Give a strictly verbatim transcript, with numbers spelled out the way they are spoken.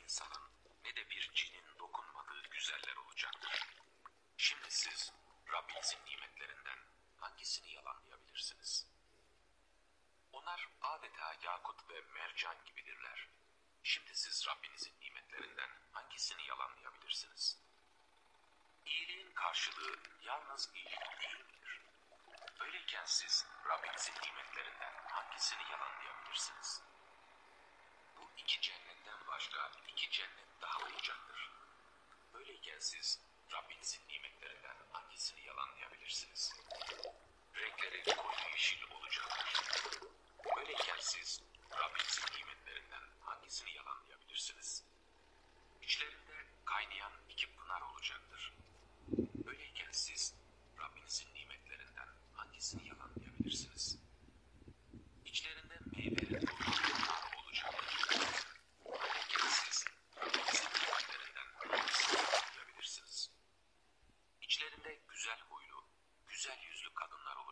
insanın ne de bir cinin dokunmadığı güzeller olacaktır. Şimdi siz Rabbinizin nimetlerinden hangisini yalanlayabilirsiniz? Onlar adeta yakut ve mercan gibidirler. Şimdi siz Rabbinizin nimetlerinden hangisini yalanlayabilirsiniz? İyiliğin karşılığı yalnız iyilik değil midir? Öyleyken siz Rabbinizin nimetlerinden hangisini yalanlayabilirsiniz? Bu iki cennetten başka iki cennet daha olacaktır. Böyleyken siz Rabbinizin nimetlerinden hangisini yalanlayabilirsiniz? Renkleri koyu yeşil olacaktır. Böyleyken siz Rabbinizin nimetlerinden hangisini yalanlayabilirsiniz? İçlerinde kaynayan iki pınar olacaktır. Böyleyken siz Rabbinizin nimetlerinden hangisini yalanlayabilirsiniz? İçlerinde meyve pınar olacaktır. Böyleyken siz Rabbinizin nimetlerinden hangisini yalanlayabilirsiniz? İçlerinde güzel huylu, güzel yüzlü kadınlar olacaktır.